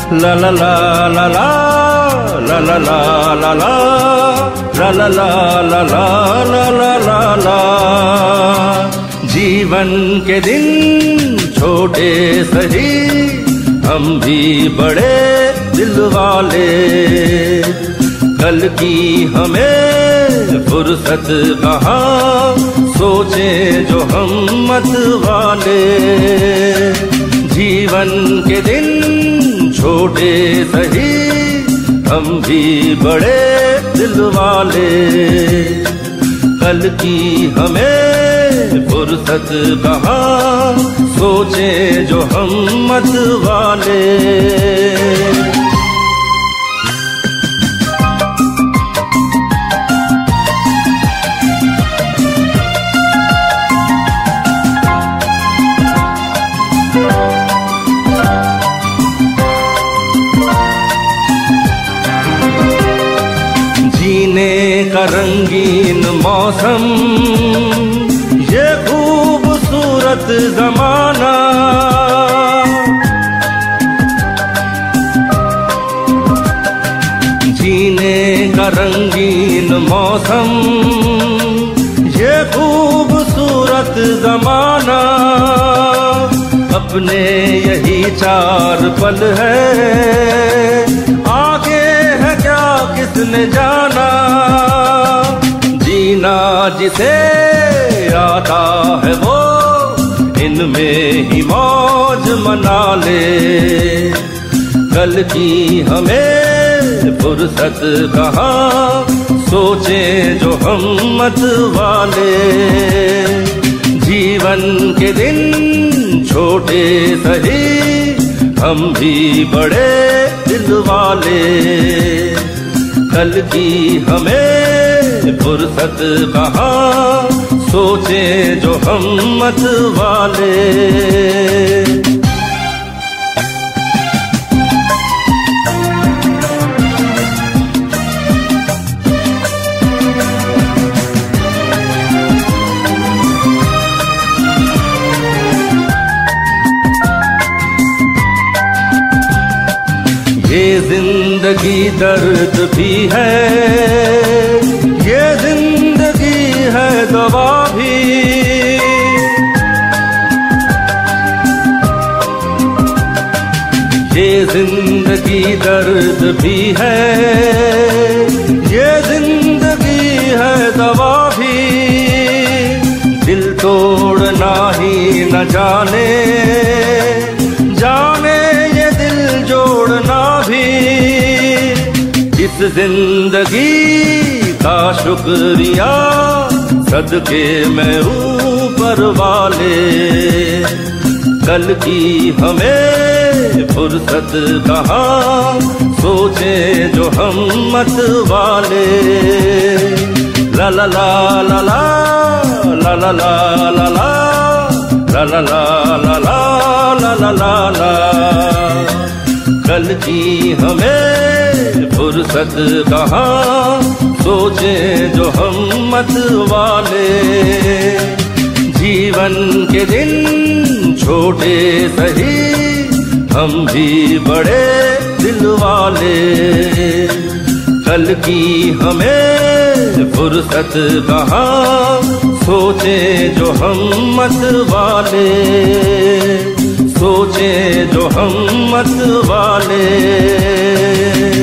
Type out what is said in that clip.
ला ला ला ला ला ला ला ला ला ला ला ला ला ला ला ला ला। जीवन के दिन छोटे सही, हम भी बड़े दिल वाले। कल की हमें फुर्सत कहाँ, सोचें जो हम मत वाले। जीवन के दिन छोटे सही, हम भी बड़े दिल वाले। कल की हमें फुर्सत कहाँ, सोचें जो हम मत वाले। जीने का रंगीन मौसम, ये खूबसूरत जमाना। जीने का रंगीन मौसम, ये खूबसूरत जमाना। अपने यही चार पल है, आगे है क्या किसने जाना। जीना जिसे आता है वो, इनमें ही मौज मना ले। कल की हमें फुर्सत कहाँ, सोचें जो हम मत वाले। जीवन के दिन छोटे सही, हम भी बड़े दिल वाले। कल की हमें फुर्सत कहाँ, सोचें जो हम मत वाले। ये जिंदगी दर्द भी है, ये जिंदगी है दवा भी। ये जिंदगी दर्द भी है, ये जिंदगी है दवा भी। दिल तोड़ना ही न जाने, जाने ये दिल जोड़ना भी। इस जिंदगी का शुक्रिया, सदके मैं ऊपर वाले। कल की हमें फुर्सत कहाँ, सोचें जो हम मत वाले। ला ला ला ला ला ला ला ला ला ला ला ला ला ला ला ला ला। कल की हमें फुर्सत कहाँ, सोचें जो हम मत वाले। जीवन के दिन छोटे सही, हम भी बड़े दिल वाले। कल की हमें फुर्सत कहाँ, सोचें जो हम मत वाले। सोचें जो हम मत वाले।